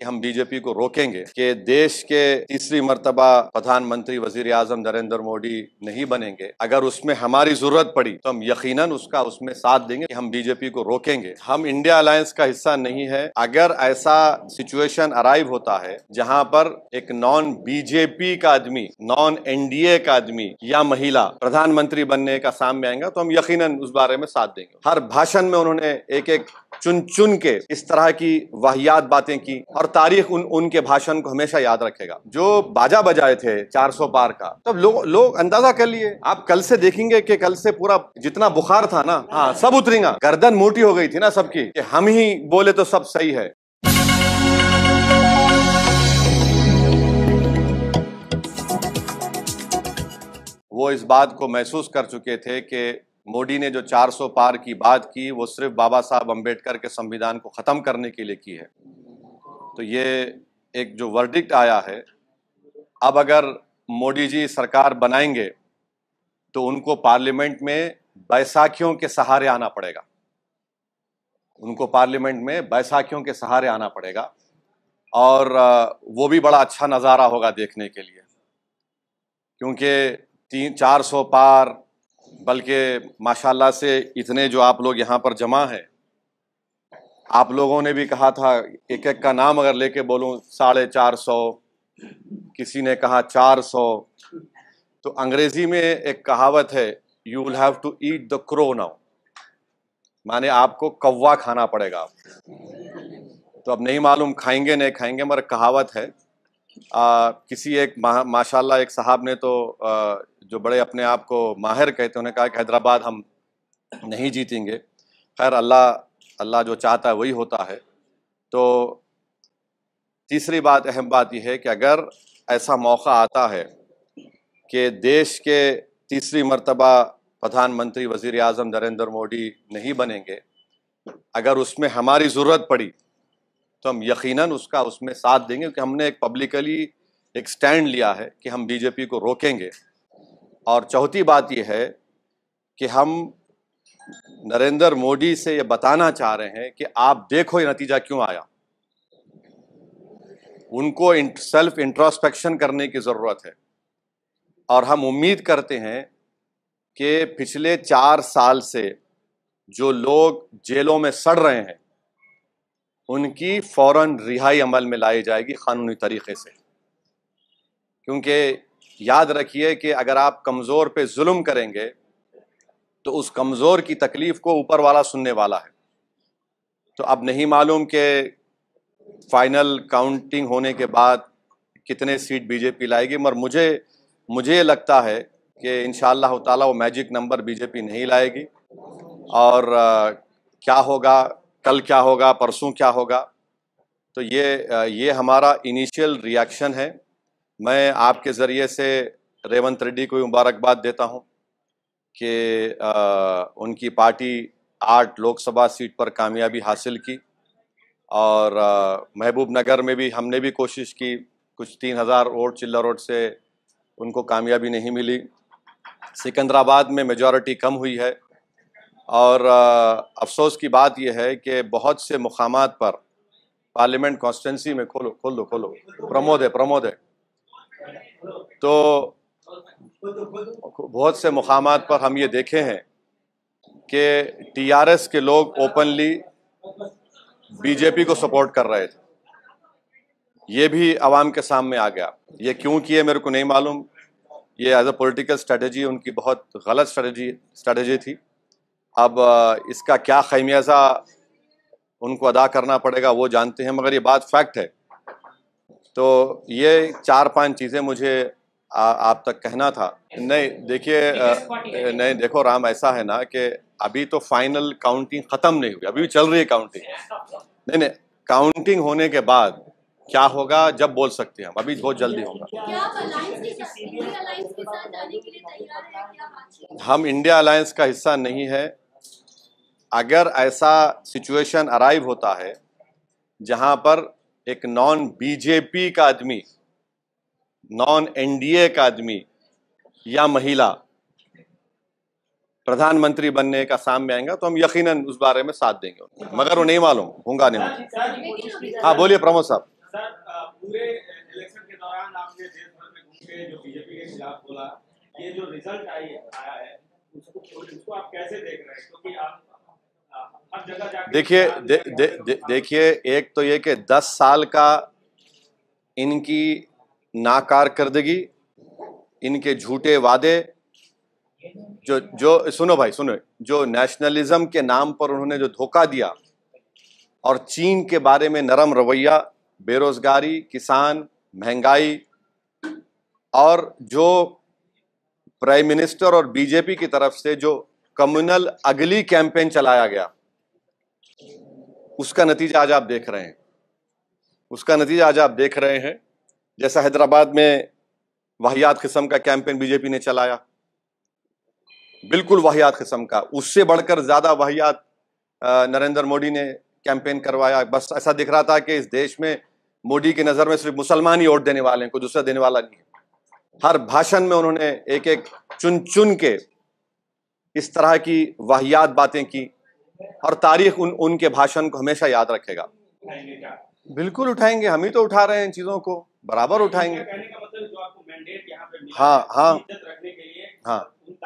कि हम बीजेपी को रोकेंगे कि देश के तीसरी मर्तबा प्रधानमंत्री वजीर आजम नरेंद्र मोदी नहीं बनेंगे। अगर उसमें हमारी जरूरत पड़ी तो हम यकीनन उसमें साथ देंगे कि हम बीजेपी को रोकेंगे। हम इंडिया अलायंस का हिस्सा नहीं है। अगर ऐसा सिचुएशन अराइव होता है जहां पर एक नॉन बीजेपी का आदमी, नॉन एनडीए का आदमी या महिला प्रधानमंत्री बनने का सामने आएगा तो हम यकीनन उस बारे में साथ देंगे। हर भाषण में उन्होंने एक एक चुन चुन के इस तरह की वाहियात बातें की और तारीख उनके भाषण को हमेशा याद रखेगा। जो बाजा बजाए थे 400 पार का, तब लोग अंदाजा कर लिए। आप कल से देखेंगे कि कल से पूरा जितना बुखार था ना, हाँ, सब उतरेगा। गर्दन मोटी हो गई थी ना सबकी कि हम ही बोले तो सब सही है। वो इस बात को महसूस कर चुके थे कि मोदी ने जो 400 पार की बात की वो सिर्फ बाबा साहब अम्बेडकर के संविधान को ख़त्म करने के लिए की है। तो ये एक जो वर्डिक्ट आया है, अब अगर मोदी जी सरकार बनाएंगे तो उनको पार्लियामेंट में बैसाखियों के सहारे आना पड़ेगा। उनको पार्लियामेंट में बैसाखियों के सहारे आना पड़ेगा और वो भी बड़ा अच्छा नज़ारा होगा देखने के लिए, क्योंकि 400 पार, बल्कि माशाल्लाह से इतने जो आप लोग यहाँ पर जमा हैं, आप लोगों ने भी कहा था एक एक का नाम अगर लेके बोलूँ 450, किसी ने कहा 400। तो अंग्रेजी में एक कहावत है, you will have to eat the crow now, माने आपको कौवा खाना पड़ेगा। तो अब नहीं मालूम खाएंगे नहीं खाएंगे, मगर कहावत है। किसी एक माशाल्लाह एक साहब ने तो जो बड़े अपने आप को माहिर कहते, उन्होंने कहा कि हैदराबाद हम नहीं जीतेंगे। खैर अल्लाह जो चाहता है वही होता है। तो तीसरी बात, अहम बात यह है कि अगर ऐसा मौका आता है कि देश के तीसरी मर्तबा प्रधानमंत्री वजीर आजम नरेंद्र मोदी नहीं बनेंगे, अगर उसमें हमारी ज़रूरत पड़ी तो हम यकीनन उसमें साथ देंगे, क्योंकि हमने एक पब्लिकली एक स्टैंड लिया है कि हम बीजेपी को रोकेंगे। और चौथी बात यह है कि हम नरेंद्र मोदी से ये बताना चाह रहे हैं कि आप देखो ये नतीजा क्यों आया। उनको सेल्फ इंट्रोस्पेक्शन करने की ज़रूरत है और हम उम्मीद करते हैं कि पिछले 4 साल से जो लोग जेलों में सड़ रहे हैं उनकी फ़ौरन रिहाई अमल में लाई जाएगी क़ानूनी तरीक़े से। क्योंकि याद रखिए कि अगर आप कमज़ोर पे जुल्म करेंगे तो उस कमज़ोर की तकलीफ़ को ऊपर वाला सुनने वाला है। तो अब नहीं मालूम कि फाइनल काउंटिंग होने के बाद कितने सीट बीजेपी लाएगी, मगर मुझे लगता है कि इंशाअल्लाह ताला वो मैजिक नंबर बीजेपी नहीं लाएगी। और क्या होगा, कल क्या होगा, परसों क्या होगा, तो ये हमारा इनिशियल रिएक्शन है। मैं आपके ज़रिए से रेवंत रेड्डी को मुबारकबाद देता हूं कि उनकी पार्टी 8 लोकसभा सीट पर कामयाबी हासिल की और महबूब नगर में भी हमने भी कोशिश की, कुछ 3000 वोट चिल्लर वोट से उनको कामयाबी नहीं मिली। सिकंदराबाद में मेजॉरिटी कम हुई है और अफसोस की बात यह है कि बहुत से मुकामात पर पार्लियामेंट कॉन्स्टिट्यूंसी में खोल दो प्रमोद है तो बहुत से मुकामात पर हम ये देखे हैं कि टीआरएस के लोग ओपनली बीजेपी को सपोर्ट कर रहे थे। ये भी आवाम के सामने आ गया। ये क्यों किए मेरे को नहीं मालूम। ये एज अ पॉलिटिकल स्ट्रेटजी उनकी बहुत गलत स्ट्रेटजी थी। अब इसका क्या खमियाजा उनको अदा करना पड़ेगा वो जानते हैं, मगर ये बात फैक्ट है। तो ये 4-5 चीज़ें मुझे आप तक कहना था। नहीं देखिए, नहीं देखो राम, ऐसा है ना कि अभी तो फाइनल काउंटिंग ख़त्म नहीं हुई, अभी भी चल रही है काउंटिंग। नहीं, काउंटिंग होने के बाद क्या होगा जब बोल सकते हैं हम, अभी बहुत जल्दी होगा। हम इंडिया अलायंस का हिस्सा नहीं है। अगर ऐसा सिचुएशन अराइव होता है जहां पर एक नॉन बीजेपी का आदमी, नॉन एनडीए का आदमी या महिला प्रधानमंत्री बनने का सामने आएगा तो हम यकीनन उस बारे में साथ देंगे, मगर वो नहीं मालूम होगा नहीं होगा। हाँ बोलिए प्रमोद साहब। پورے الیکشن کے دوران آپ نے دیش بھر میں گھوم کے جو بی جے پی کے خلاف بولا، یہ جو رزلٹ آیا ہے اس کو آپ کیسے دیکھ رہے ہیں؟ کیونکہ آپ ہر جگہ جا کے دیکھیے ایک تو یہ کہ 10 سال کا ان کی ناکارکردگی، ان کے جھوٹے وعدے، جو سنو بھائی سنو، جو نیشنلزم کے نام پر انہوں نے جو دھوکہ دیا، اور چین کے بارے میں نرم رویہ، بے روزگاری، کسان، مہنگائی، اور جو پرائم منسٹر اور بی جے پی کی طرف سے جو کمیونل اگلی کیمپین چلایا گیا، اس کا نتیجہ آج آپ دیکھ رہے ہیں، اس کا نتیجہ آج آپ دیکھ رہے ہیں۔ جیسا حیدرآباد میں واہیات قسم کا کیمپین بی جے پی نے چلایا، بالکل واہیات قسم کا، اس سے بڑھ کر زیادہ واہیات نریندر مودی نے کیمپین کروایا۔ بس ایسا دکھ رہا تھا کہ اس دیش میں مودی کی نظر میں صرف مسلمان ہی ووٹ دینے والے ہیں، کوئی دوسرا دینے والا نہیں ہے۔ ہر بھاشن میں انہوں نے ایک ایک چن کے اس طرح کی واہیات باتیں کی، اور تاریخ ان کے بھاشن کو ہمیشہ یاد رکھے گا۔ بالکل اٹھائیں گے، ہم ہی تو اٹھا رہے ہیں چیزوں کو، برابر اٹھائیں گے۔ ہاں ہاں ہاں،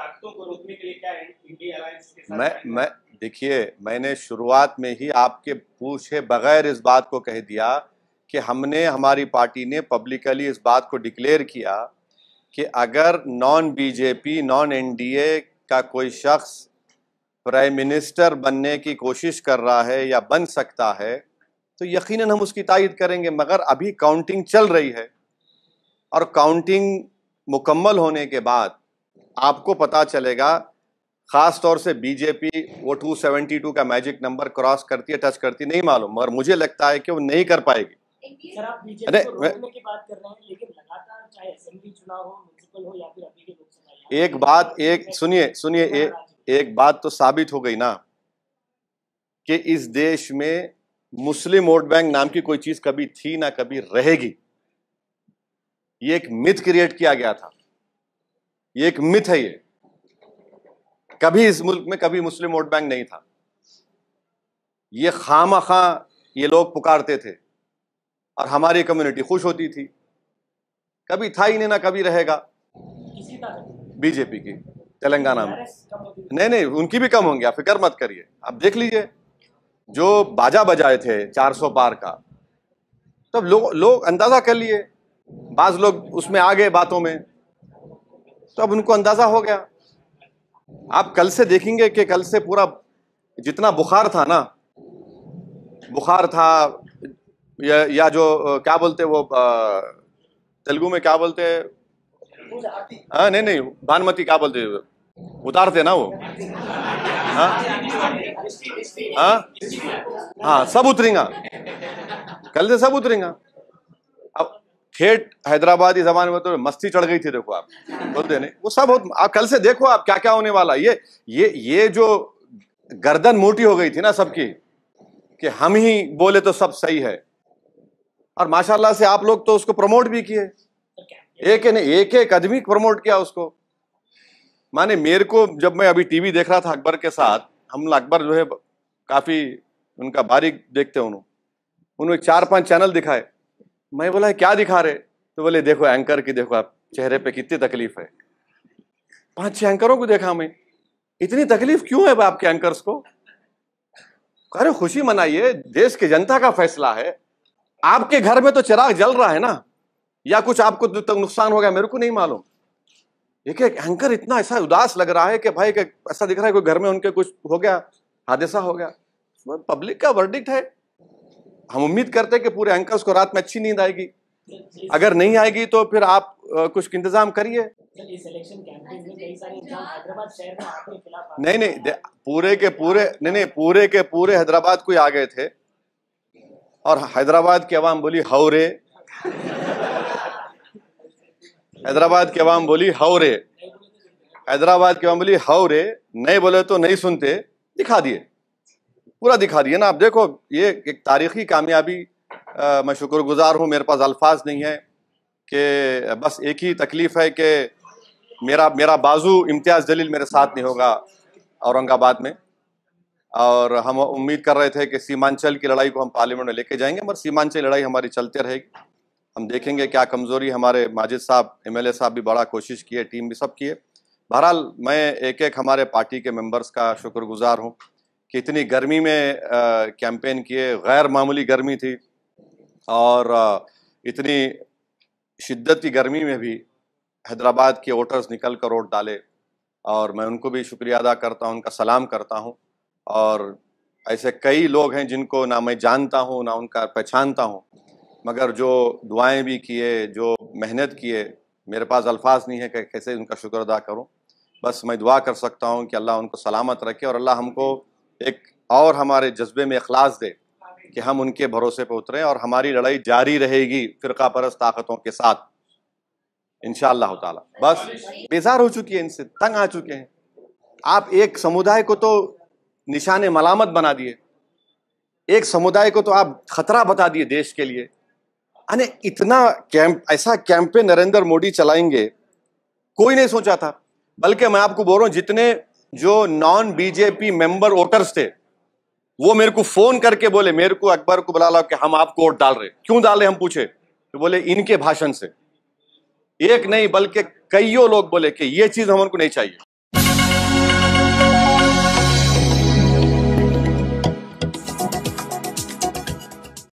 دیکھیے میں نے شروعات میں ہی آپ کے پوچھے بغیر اس بات کو کہہ دیا کہ ہماری پارٹی نے پبلکلی اس بات کو ڈکلیئر کیا کہ اگر non B J P, non N D A کا کوئی شخص پرائم منسٹر بننے کی کوشش کر رہا ہے یا بن سکتا ہے تو یقیناً ہم اس کی تائید کریں گے، مگر ابھی کاؤنٹنگ چل رہی ہے، اور کاؤنٹنگ مکمل ہونے کے بعد آپ کو پتا چلے گا۔ خاص طور سے بی جے پی وہ 272 کا میجک نمبر کراس کرتی ہے، ٹچ کرتی، نہیں معلوم، مگر مجھے لگتا ہے کہ وہ نہیں کر پائے گی۔ سر آپ بی جے پی کو روکنے کی بات کر رہے ہیں، لیکن لگاتار چاہے اسمبلی چناؤ ہو، میونسپل ہو یا پھر ابھی کے لوک سبھا، سنیے ایک بات تو ثابت ہو گئی نا کہ اس دیش میں مسلم ووٹ بینک نام کی کوئی چیز کبھی تھی نہ کبھی رہے گی۔ یہ ایک متھ کریٹ کیا گیا تھا، یہ ایک متھ ہے، یہ کبھی اس ملک میں کبھی مسلم ووٹ بینک نہیں تھا۔ یہ خواہ یہ لوگ پکارتے تھے اور ہماری کمیونٹی خوش ہوتی تھی، کبھی تھا ہی نہیں، نہ کبھی رہے گا۔ بی جے پی کی تلنگانہ میں نہیں، ان کی بھی کم ہوں گے، آپ فکر مت کریے۔ آپ دیکھ لیجئے جو باجا بجائے تھے 400 پار کا، تب لوگ اندازہ کر لیے، بعض لوگ اس میں آگے باتوں میں، تو اب ان کو اندازہ ہو گیا۔ آپ کل سے دیکھیں گے کہ کل سے پورا جتنا بخار تھا نا، بخار تھا یا جو کیا بولتے وہ تیلگو میں کیا بولتے، ہاں نہیں بانمتی کیا بولتے، اتارتے نا وہ، ہاں سب اتریں گا، کل سے سب اتریں گا۔ اب ٹھیٹ حیدرآبادی زبان میں تو مستی چڑھ گئی تھی، دیکھو آپ بولتے نہیں، وہ سب آپ کل سے دیکھو آپ کیا کیا ہونے والا۔ یہ جو گردن موٹی ہو گئی تھی نا سب کی کہ ہم ہی بولے تو سب صحیح ہے، اور ماشاءاللہ سے آپ لوگ تو اس کو پروموٹ بھی کیے، ایک آدمی پروموٹ کیا اس کو۔ مانے میرے کو جب میں ابھی ٹی وی دیکھ رہا تھا اکبر کے ساتھ، ہم اکبر جو ہے کافی ان کا باریک دیکھتے، انہوں 4-5 چینل دکھائے، میں بولا کیا دکھا رہے، تو بولے دیکھو اینکر کی، دیکھو آپ چہرے پہ کتنی تکلیف ہے۔ 5-6 اینکروں کو دیکھا میں، اتنی تکلیف کیوں ہے آپ کے اینکرز کو؟ ارے خوشی منائیے، دیش کی جنتا کا فیصلہ ہے۔ آپ کے گھر میں تو چراغ جل رہا ہے نا، یا کچھ آپ کو نقصان ہو گیا، میرے کو نہیں معلوم۔ ایک اینکر اتنا ایسا اداس لگ رہا ہے کہ بھائی کہ ایسا دکھ رہا ہے کوئی گھر میں ان کے کچھ ہو گیا، حادثہ ہو گیا۔ پبلک کا ورڈکٹ ہے، ہم امید کرتے ہیں کہ پورے اینکرز کو رات میں اچھی نیند آئے گی، اگر نہیں آئے گی تو پھر آپ کچھ انتظام کریے۔ نہیں پورے کے پورے حیدرآباد کو آ گئے تھے، اور حیدرآباد کی عوام بولی ہورے، حیدرآباد کی عوام بولی ہورے، حیدرآباد کی عوام بولی ہورے، نہیں بولے تو نہیں سنتے، دکھا دیے، پورا دکھا دیے نا۔ آپ دیکھو یہ ایک تاریخی کامیابی، میں شکر گزار ہوں، میرے پاس الفاظ نہیں ہے کہ بس ایک ہی تکلیف ہے کہ میرا بازو امتیاز جلیل میرے ساتھ نہیں ہوگا اورنگ آباد میں، اور ہم امید کر رہے تھے کہ سیمانچل کی لڑائی کو ہم پارلیمنٹ میں لے کے جائیں گے، مگر سیمانچل لڑائی ہماری چلتے رہے گی، ہم دیکھیں گے کیا کمزوری. ہمارے ماجد صاحب MLA صاحب بھی بڑا کوشش کیے, ٹیم بھی سب کیے. بہرحال میں ایک ہمارے پارٹی کے ممبرز کا شکر گزار ہوں کہ اتنی گرمی میں کیمپین کیے, غیر معمولی گرمی تھی, اور اتنی شدت کی گرمی میں بھی حیدرآباد کے ووٹرز نکل کر ووٹ ڈالے, اور میں ان کو بھی شکریہ ادا کرتا ہوں, ان کا سلام کرتا ہوں. اور ایسے کئی لوگ ہیں جن کو نہ میں جانتا ہوں نہ ان کا پہچانتا ہوں, مگر جو دعائیں بھی کیے, جو محنت کیے, میرے پاس الفاظ نہیں ہے کہ کیسے ان کا شکر ادا کروں. بس میں دعا کر سکتا ہوں کہ اللہ ان کو سلامت رکھے, اور اللہ ہم کو ایک اور ہمارے جذبے میں اخلاص دے کہ ہم ان کے بھروسے پہ اتریں, اور ہماری لڑائی جاری رہے گی فرقہ پرست طاقتوں کے ساتھ انشاءاللہ تعالی. بس بیزار ہو چکی ہے, ان سے تنگ آ چکے ہیں. آپ ایک سمودائے کو تو نشان ملامت بنا دیے, ایک سمودائے کو تو آپ خطرہ بتا دیے دیش کے لیے. یعنی اتنا ایسا کیمپین نریندر مودی چلائیں گے کوئی نہیں سوچا تھا. بلکہ میں آپ کو بول رہا ہوں, جتنے جو نان BJP ممبر ووٹرز تھے وہ میرے کو فون کر کے بولے, میرے کو اکبر کو بلا لا کہ ہم آپ کو ووٹ ڈال رہے. کیوں ڈال رہے؟ ہم پوچھے تو بولے ان کے بھاشن سے. ایک نہیں بلکہ کئیوں لوگ بولے کہ یہ چیز ہم کو نہیں چاہیے.